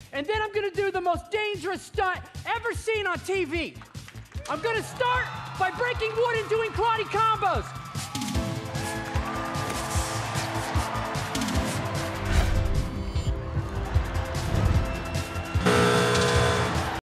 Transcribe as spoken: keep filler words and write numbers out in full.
and then I'm gonna do the most dangerous stunt ever seen on T V. I'm gonna start by breaking wood and doing karate combos.